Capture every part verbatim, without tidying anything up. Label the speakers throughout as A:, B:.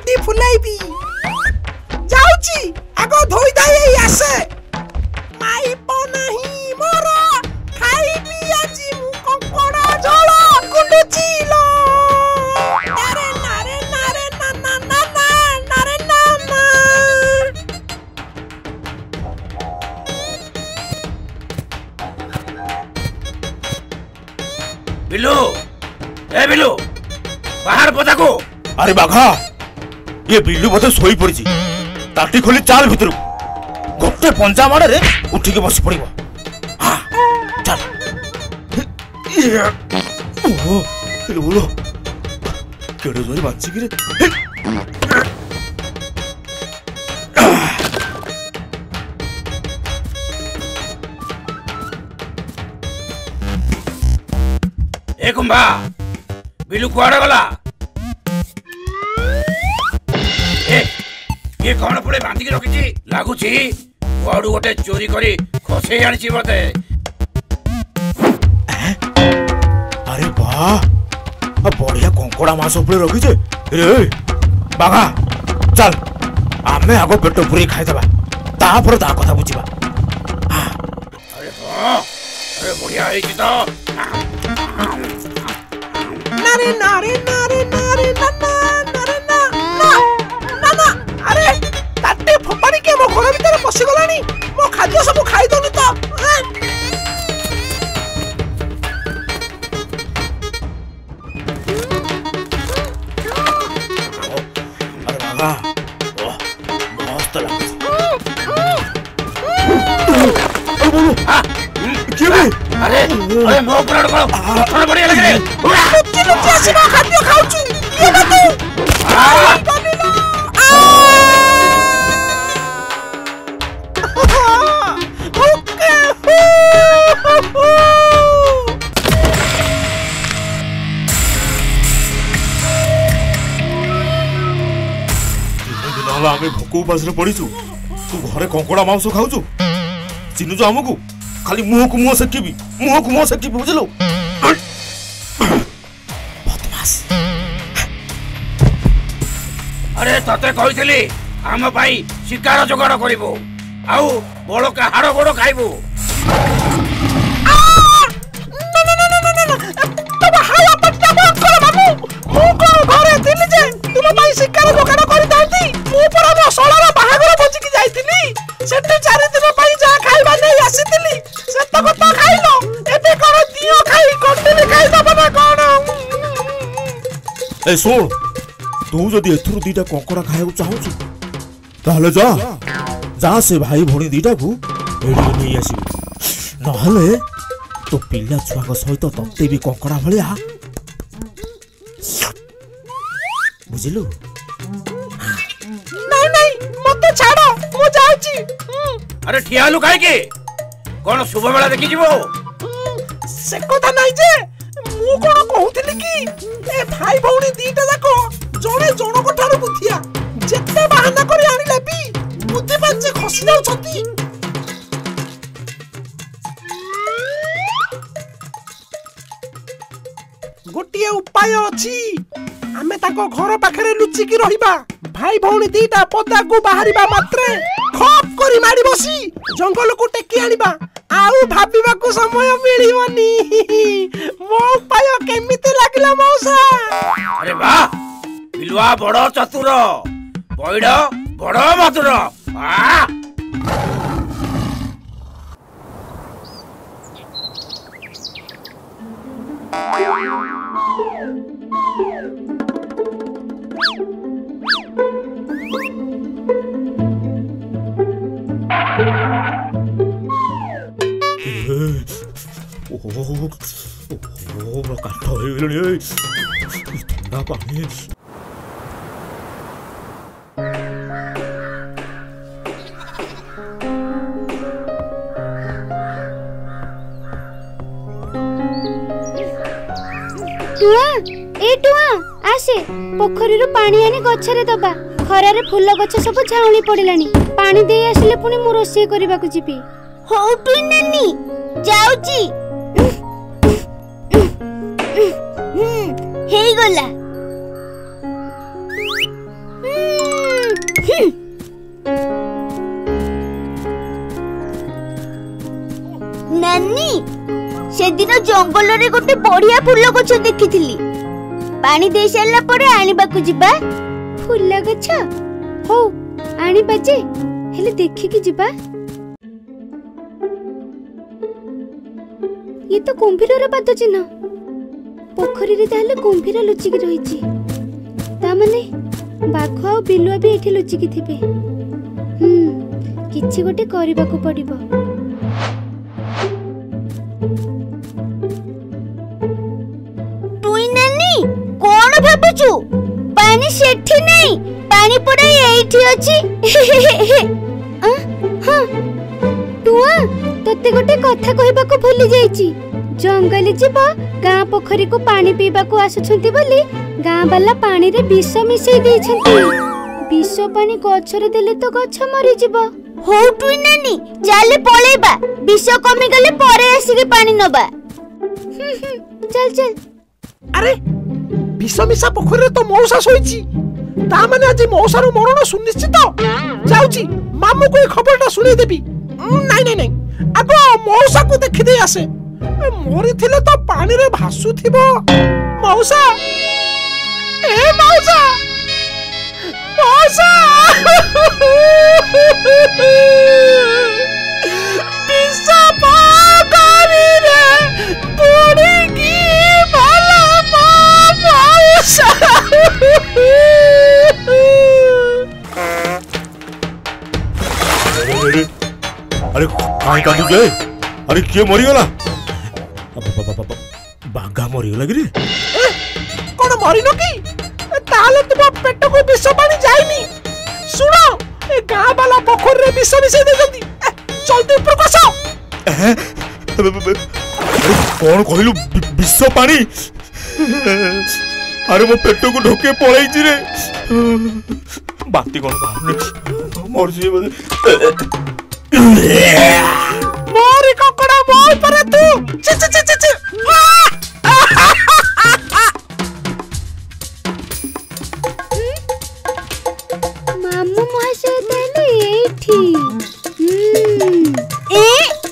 A: Body फुलाइबी जाउची आगो धोई दाई आसे माई पनाही मोर खाइबी आजी मु कंकड़ा झोल कुंडुचीलो नारे नारे नारे ना ना ना ना नारे ना ना
B: बिल्लू ए बिल्लू बाहर पता को।
C: अरे बाघा ये बिल्लू बोधे सोई पड़ी ताटी खोली चाल भितर गोटे पंजा माड़े रे उठिके बसी पड़ो। हाँ चल ओहो बोलो केड़े जोरी बाची कि रे
B: ए कुंभा बिल्लू कुआड़े गला ए ये कौन पड़े बांधी के रखी लगुची कुआड़ू गोटे चोरी करी खसे आनी बोधे।
C: अरे वाह बढ़िया कंकड़ा मांस उपड़े रखी रे बाघा चल आमे आगो पेट पुरी खाईदेबा तापर ता कथा बुझिबा।
B: अरे हाँ अरे बढ़िया है तो
A: नारे नारे नारे नारे ना ना नारे ना ना ना ना अरे ताटे फपाड़ी के मो घर भीतर पसी गलानी मो खाद्य सब खाई दोनी तो।
C: अरे बाबा ओह मस्त लगे क्यों
B: अरे अरे मो ऊपर करो थोड़ा बढ़िया लग रहा है
A: लुच्ची लुच्ची आसी मो खाद्य खाउची ये बात आ बनिलो ओके
C: दिनला आमे भोक उपास रे पड़ीचु तू घरे कंकड़ा मांस खाउचु चिनुचु हमकु खाली मुंह को मुंह सेकिबी मुंह को मुंह सेकिबी बुझलो बदमाश।
B: अरे तते कहितली हम भाई शिकार जोगाड़ करिवो आउ बड़का हाड़ गोड़ खाइबो।
A: शिकार जोगाड़ करि दांती मु परा मो सोळार बाहागर भोजी की जाईतिली सेते चार दिन पई जा खाइबा नै आसीतिली सेत कत खाइलो एबे कोन दियो खाई कोटले खाई दबा ना कोन।
C: ए सुन तू जदी एथुरु दीटा कंकड़ा खाइबो चाहूछु ताहले जा जा से भाई भणी दीटा को एडी नै आसीबी नहले तो पिल्ला छुआ सहित तते भी कंकड़ा भलिया बुझिलु।
A: नहीं नहीं मते छाड़ो मु जाउची।
B: अरे ठियालु काहे के कोन शुभ बेला देखि जीवो
A: से कथा नाही जे मु कोन कहउथिली कि ए भाई भौणी दीटा जाको जणे जणो को ठारो बुथिया जेते बहाना करी आनिले भी बुद्धि पाछे खसी जाउ छती। गोटिए उपाय अछि आमे ताको घर पाखरे लुचि की रहिबा भाई भौणी दीटा पदा को बाहरिबा मात्रे खप करी माडी बसी जंगल को टेकी आनिबा आउ भाबिबा को समय मिलिवनी मो उपाय केमिति लागिला मौसा।
B: अरे वाह बिलुआ बड़ चतुर बइड बड़ मधुर आ
C: ओह काठ हो गलनी ठंडा पानी
D: टुआ ए टुआ आसे पोखरी रो पानी आनी गछरे दबा खरा रे फूल गछ सब झाउली पड़िलानी पानी दे आसिले पुनी मु रोसे करबा को जिपी हो टुई नानी जाउची हेई गला नानी से दिन जंगल रे गोटे बढ़िया फूल गछ देखिथिली पानी दे सारला परे आनिबा को जिबा फूल गछ हो आनिबा जे हेले देखि कि जिबा ये तो कुंभीर रा पाद चिन्ह पोखरी रे ताले कुंभीर लुचि की रहिछि ता माने बाघ आ बिलुआ भी एठी लुचि की थिबे हम किछि गोटे करबा को पड़िबो तुई नानी कोन भाबुचु पानी सेठी नहीं पानी पड़े एठी अछि आ हां तुआ तते गोटे कथा कहबा को भूली जाईची जंगली जीव गाँ पोखरी को पानी पीबा को आसुछंती बोली गाँ वाला पानी रे विष मिसई देछंती विष पानी गछ रे देले तो गछ मरि जीवो हो तुई नानी चाले पळेबा विष कमी गले परे आसी के पानी नबा चल चल
A: अरे विष मिसा पोखरी रे तो मौसा सोईची ता माने आज मौसा रो मरण सुनिश्चित जाउची मामू को खबरटा सुने देबी नहीं नहीं नहीं अब मौसा को देखि दे आसे मोरी थिले तो पानी रे भासु थिबो मौसा ए मौसा मौसा पिसा पागरी रे बुड़ी की भला मौसा
C: अरे अरे काई काटू जे अरे के मरि गला बागा मरि गला रे
A: कोन मरिनो की ताले तुम पेट को विष पानी जाईनी सुनो ए गाँ वाला पोखर रे विष मिसई दे जल्दी जल्दी ऊपर को आसो
C: कौन कहलु विष पानी अरे मो पेट को ढोके पळै छी रे बाती कोन बाहर मोर जी
A: मोरी ककड़ा मोर पर तू च च च च
D: मामू मोसे देले एठी ए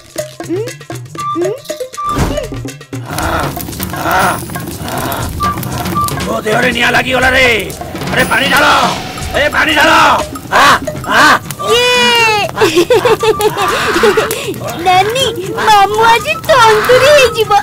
B: ओ देहरे निया लागी होला रे अरे पानी डालो ए पानी डालो आ आ
D: नानी मामू आज तंदुरी हे जीवो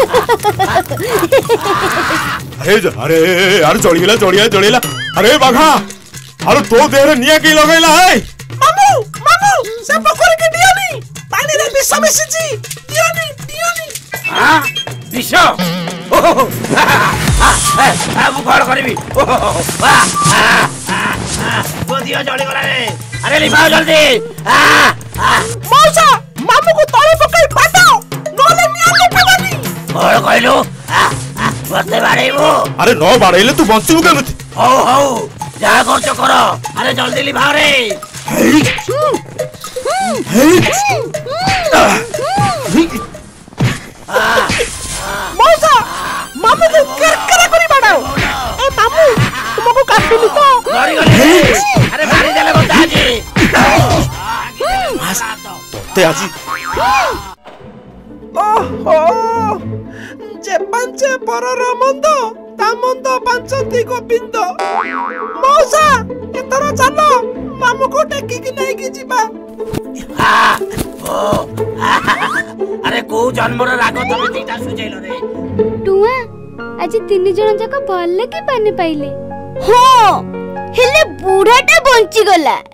C: अरे अरे यार जळीला जळीला जळीला अरे बाघा अरे तो देहरे निया की लगैला है
A: मामू मामू से पोखरी के दियानी पानी रे विष मिसची दियानी दियानी
B: हां विष ओहो आ मु घर करबी ओहो आ आ बोदिया जळी गला रे अरे लिभाओ जल्दी आ आ
A: मौसा मामू को तळे पकाई बाटाओ नोले निया को पवानी
B: और कहलो आ आ बते बाड़ेबो
C: अरे न बाड़ेले तू बंचिबु केमति
B: हो हो जा करछ करो अरे जल्दी लिभाओ रे
A: मौसा मामू को करकरा करी बाटाओ ए मामू तुमको काटली तो
B: गरी गरी अरे पानी देले बता जी
C: ते आजी
A: ओहो जे पंचे परर मंद ता मंद पंचंती गोविंद मौसा एतर चलो मामू को टेकी की नहीं की जीबा
B: अरे को जन्मर राग तमे दीटा सुझैलो रे
D: टुआ आज तीन जण जाक भल कि पानी पाइले
E: हो हेले बुढ़ाटा बंची गला